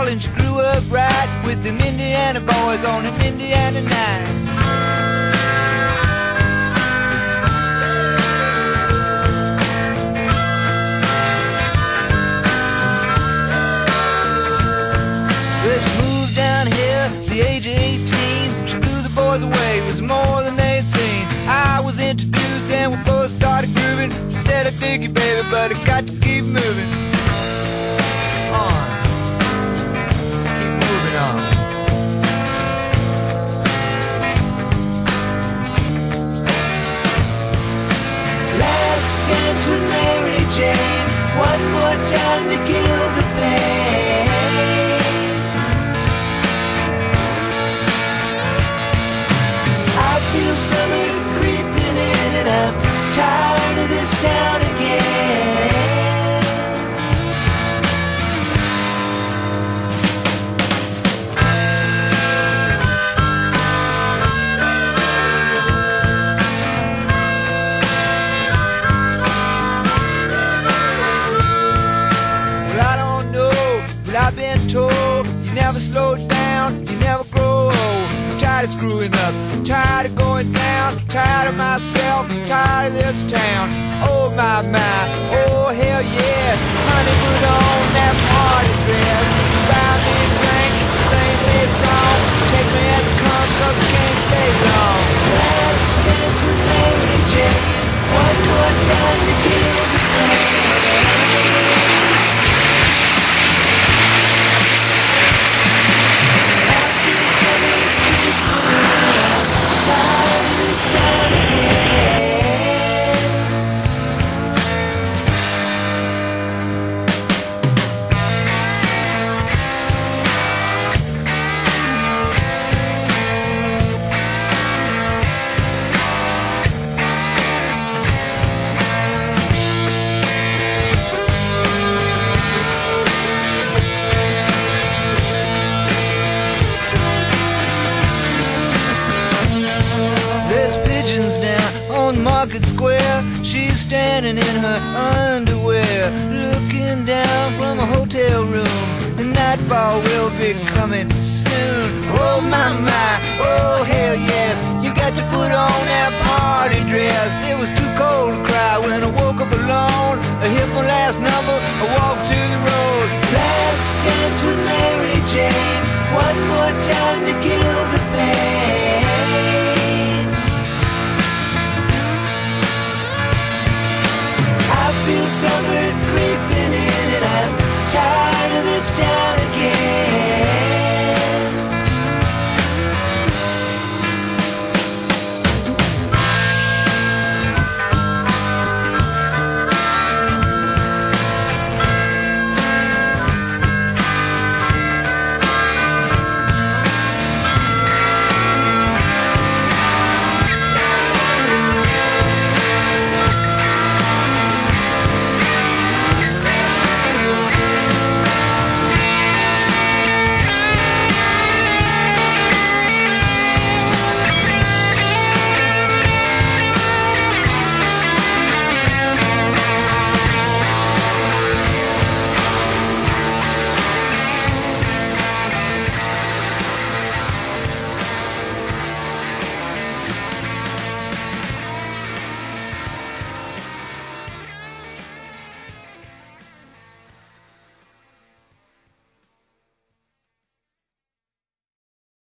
and she grew up right with them Indiana boys on an Indiana night. Well, she moved down here at the age of 18. She blew the boys away, it was more than they'd seen. I was introduced and we both started grooving. She said, I dig you, baby, but I got to keep moving on. Keep moving on. Last dance with Mary Jane, one more time to kill the pain. I feel summer creeping in and I'm tired of this town again. Well, I don't know, but I've been told you never slow down, you never grow old. I'm tired of screwing up, I'm tired of going down, I'm tired of myself, I'm tired of this town. Oh my, oh hell yes. Honey, put on that party dress, buy me a drink, sing me a song, take me as I come cause I can't stay long. Last dance with Mary Jane, one more time to kill the pain. Market Square, she's standing in her underwear, looking down from a hotel room. The nightfall will be coming soon. Oh my, oh hell yes. You got to put on that party dress. It was too cold to cry when I woke up alone. I hit my last number, I walked to the road. Last dance with Mary Jane, one more time to kill the pain. I feel summer creeping in and I'm tired of this town again.